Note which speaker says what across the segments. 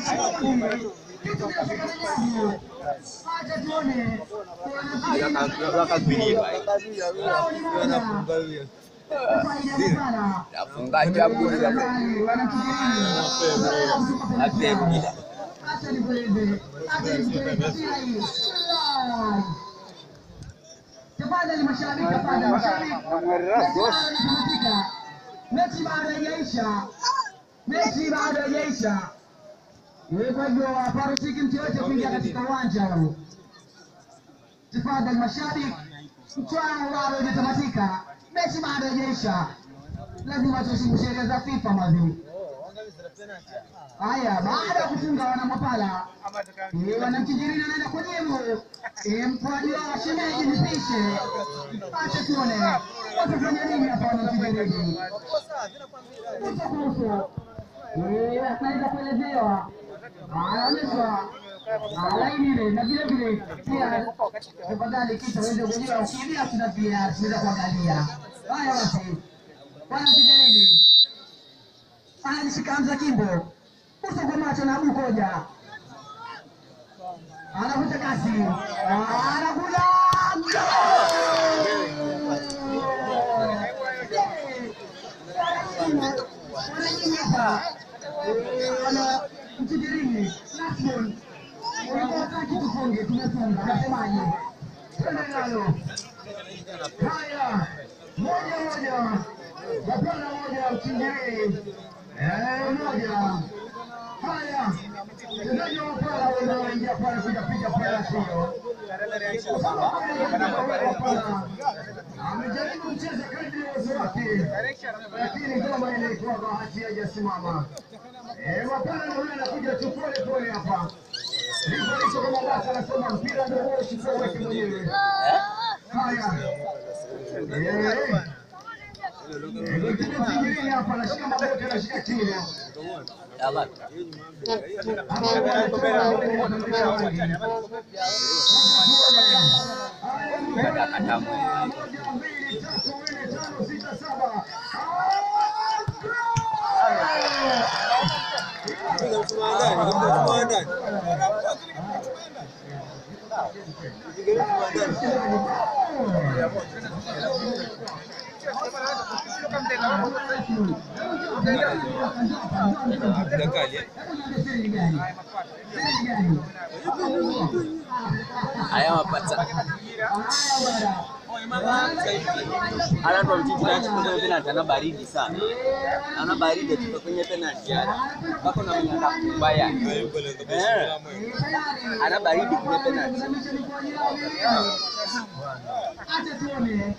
Speaker 1: Tafadhali mashabiki, tafadhali mashabiki. Mechi bado haijaisha. Mechi bado haijaisha. Kwa hivyo haparuhusiwi mtu yote kuingia katika uwanja huu. Tafadhali mashabiki, mchuano bado hujatamatika. Mechi bado haijaisha. Lazima tuheshimu sheria za FIFA mazi. Haya, baada ya kufunga wana Mapala, wanamtijirini anaenda kujibu. Mkwaju wa shemeji nipishe. Acha tuone. Watafanya nini hapa wanamtijirini? Kuhusu. Anaweza kuelezewa. Anaonyeshwa. Laini ile na vile vile pia tafadhali kisha uende kujua ukimbia tuna pia tunaweza kuangalia. Haya basi. Wanamtijirini. Anashika Hamza Kimbo. Uso kwa macho na Bukoja. Anavuta kasi. Anakuja. Wana mtijirini. Nasmon. Unataka tufunge, tumefunga. Nasemaje? Haya. Moja. Wapana moja mtijirini. Moja. Haya. Mchezaji wa Mapala wanaoingia pale kupiga pale sio. Amejaribu kucheza kadri ya uwezo wake. Lakini kama ile ilikuwa bahati hajasimama. Mapala ndio anakuja tu pole hapa. Ndipo kama basi anasema mpira ndio wewe chukua weke mwenyewe. Haya. Mtijirini hapa anashika magoti anashika chini.
Speaker 2: Haya mapata. Ala ndo mtiti na kwenye penalty ana baridi sana. Ana baridi tu kwenye penalty yale. Bako na mnyanga mbaya. Ana baridi kwenye penalty.
Speaker 1: Acha tuone.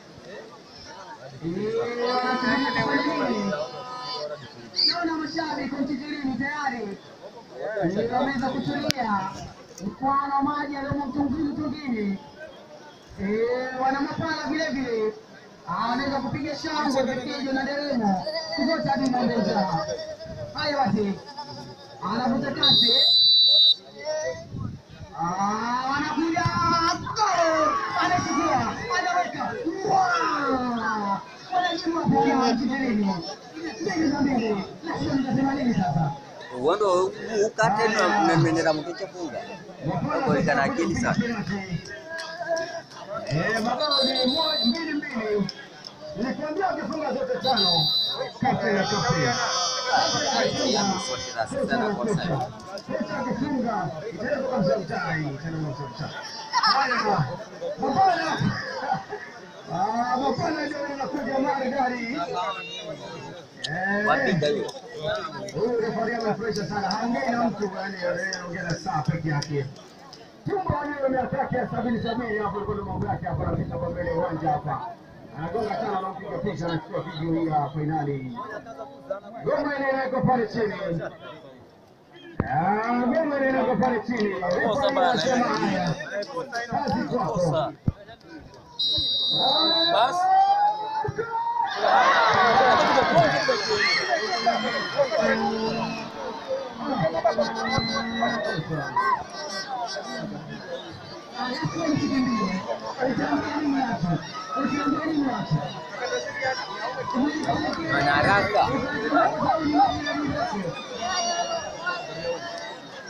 Speaker 1: Naona mashabiki mtijirini tayari. Wameweza kutulia. Mkwano maji aliyomtungini. Wana Mapala vile vile. Anaweza kupiga shangwe vipigo na deremo. Kuzote hadi mbele. Haya basi. Anavuta kasi. Anakuja. Anachukua. Anaweka. Wanajua mtijirini.
Speaker 2: Uondo ukate na mmenera mkecha funga. Kwa kana akili sana.
Speaker 1: Mabao ni 2-2. Nilikwambia ukifunga zote tano. Kati ya kafu. Ukifunga itaweza kumsaidia tena msaidia. Haya. Mapana ndio anakuja mara gari.
Speaker 2: Wapi ndio?
Speaker 1: Huyu refari amefresha sana. Haongei na mtu yani anaongea na saa peke yake. Tumbo wenyewe ameataka 70 hapo kwa mambo yake hapa anapita kwa mbele uwanja hapa. Anagonga tena na mpiga picha anachukua video hii ya finali. Goma ile inaweka pale chini. Goma ile inaweka pale chini. Anasema haya. Kazi kwako.
Speaker 2: Bas.
Speaker 1: Mana haraka.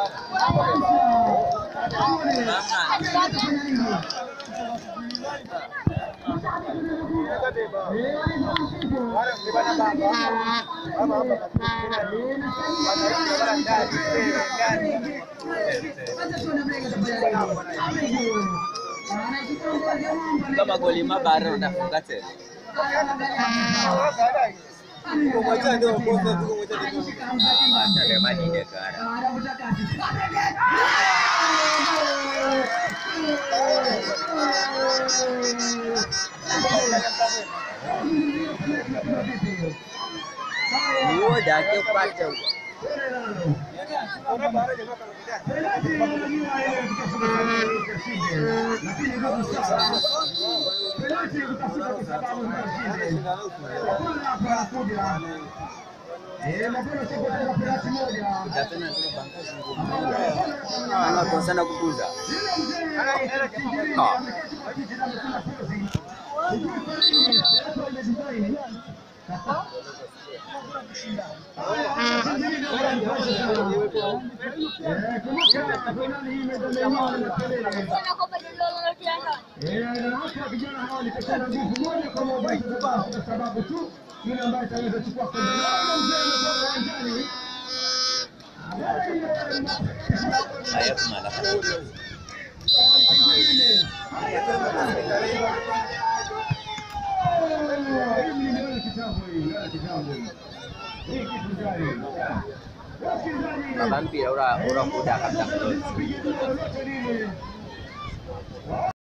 Speaker 2: Kama goli mabara unafunga tena. Udah cepat jauh. Anakosa na kukuza. Saya kemana? Kapan pira ora udah kadang terus.